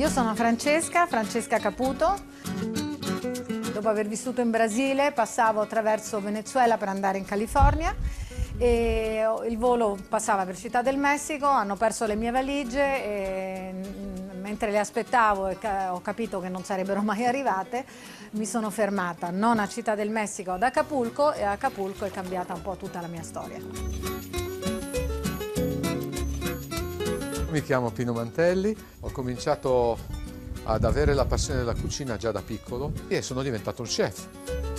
Io sono Francesca Caputo. Dopo aver vissuto in Brasile passavo attraverso Venezuela per andare in California e il volo passava per Città del Messico, hanno perso le mie valigie e mentre le aspettavo e ho capito che non sarebbero mai arrivate, mi sono fermata non a Città del Messico, ad Acapulco, e a Acapulco è cambiata un po' tutta la mia storia. Mi chiamo Pino Mantelli, ho cominciato ad avere la passione della cucina già da piccolo e sono diventato un chef.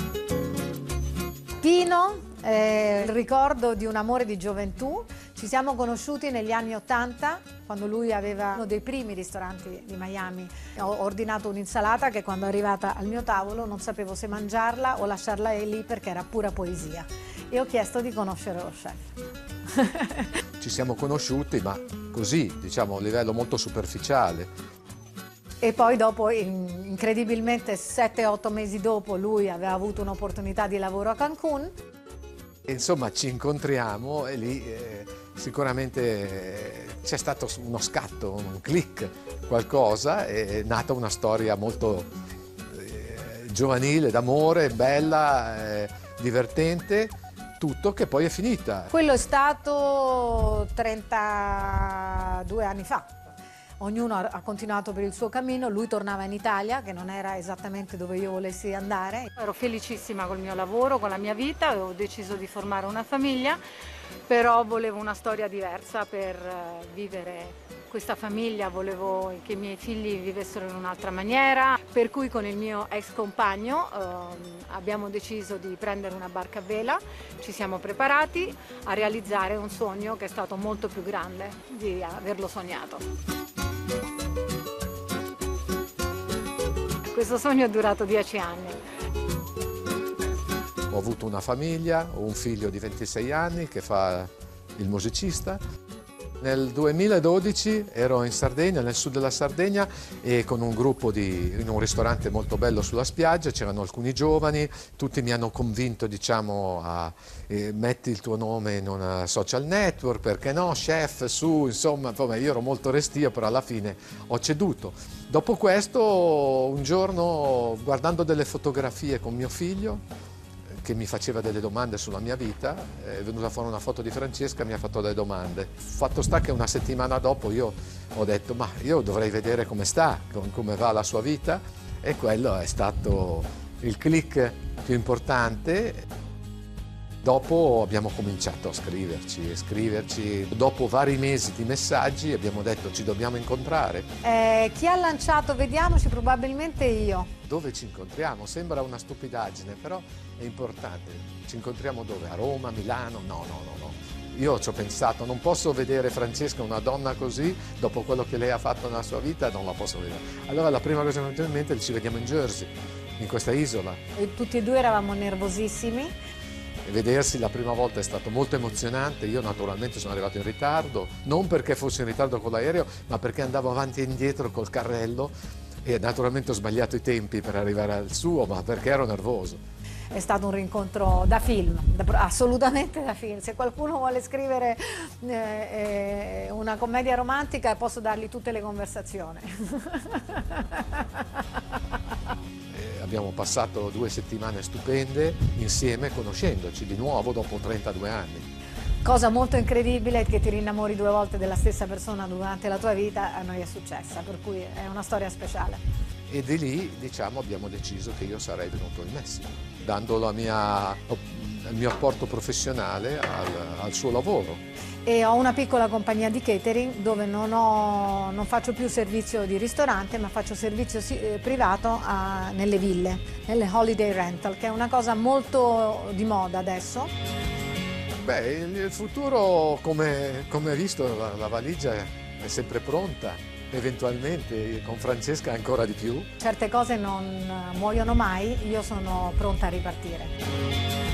Pino è il ricordo di un amore di gioventù. Ci siamo conosciuti negli anni '80, quando lui aveva uno dei primi ristoranti di Miami. Ho ordinato un'insalata che quando è arrivata al mio tavolo non sapevo se mangiarla o lasciarla lì perché era pura poesia. E ho chiesto di conoscere lo chef. Ci siamo conosciuti, ma così, diciamo, a livello molto superficiale. E poi dopo, incredibilmente 7-8 mesi dopo, lui aveva avuto un'opportunità di lavoro a Cancun. E insomma ci incontriamo e lì sicuramente c'è stato uno scatto, un click, qualcosa, è nata una storia molto giovanile, d'amore, bella, divertente, tutto che poi è finita. Quello è stato 32 anni fa. Ognuno ha continuato per il suo cammino, lui tornava in Italia, che non era esattamente dove io volessi andare. Ero felicissima col mio lavoro, con la mia vita, avevo deciso di formare una famiglia, però volevo una storia diversa per vivere questa famiglia, volevo che i miei figli vivessero in un'altra maniera, per cui con il mio ex compagno abbiamo deciso di prendere una barca a vela, ci siamo preparati a realizzare un sogno che è stato molto più grande di averlo sognato. Questo sogno è durato 10 anni. Ho avuto una famiglia, ho un figlio di 26 anni che fa il musicista. Nel 2012 ero in Sardegna, nel sud della Sardegna, e con un gruppo in un ristorante molto bello sulla spiaggia, c'erano alcuni giovani, tutti mi hanno convinto, diciamo, a metti il tuo nome in una social network, perché no, chef, su, insomma, io ero molto restio, però alla fine ho ceduto. Dopo questo, un giorno, guardando delle fotografie con mio figlio, che mi faceva delle domande sulla mia vita, è venuta fuori una foto di Francesca e mi ha fatto delle domande. Fatto sta che una settimana dopo io ho detto, ma io dovrei vedere come sta, come va la sua vita, e quello è stato il click più importante. Dopo abbiamo cominciato a scriverci, dopo vari mesi di messaggi abbiamo detto ci dobbiamo incontrare. Chi ha lanciato Vediamoci? Probabilmente io. Dove ci incontriamo? Sembra una stupidaggine, però è importante. Ci incontriamo dove? A Roma, Milano? No. Io ci ho pensato, non posso vedere Francesca, una donna così, dopo quello che lei ha fatto nella sua vita, non la posso vedere. Allora la prima cosa che mi è venuta in mente è ci vediamo in Jersey, in questa isola. E tutti e due eravamo nervosissimi. E vedersi la prima volta è stato molto emozionante. Io naturalmente sono arrivato in ritardo, non perché fossi in ritardo con l'aereo, ma perché andavo avanti e indietro col carrello e naturalmente ho sbagliato i tempi per arrivare al suo, ma perché ero nervoso. È stato un rincontro da film, assolutamente da film. Se qualcuno vuole scrivere una commedia romantica, posso dargli tutte le conversazioni. Abbiamo passato 2 settimane stupende insieme, conoscendoci di nuovo dopo 32 anni. Cosa molto incredibile è che ti rinnamori 2 volte della stessa persona durante la tua vita, a noi è successa, per cui è una storia speciale. E di lì, diciamo, abbiamo deciso che io sarei venuto in Messico, dando il mio apporto professionale al suo lavoro. E ho una piccola compagnia di catering dove non faccio più servizio di ristorante, ma faccio servizio privato nelle ville, nelle holiday rental, che è una cosa molto di moda adesso. Beh, il futuro, come hai visto, la valigia è sempre pronta, eventualmente con Francesca ancora di più. Certe cose non muoiono mai, io sono pronta a ripartire.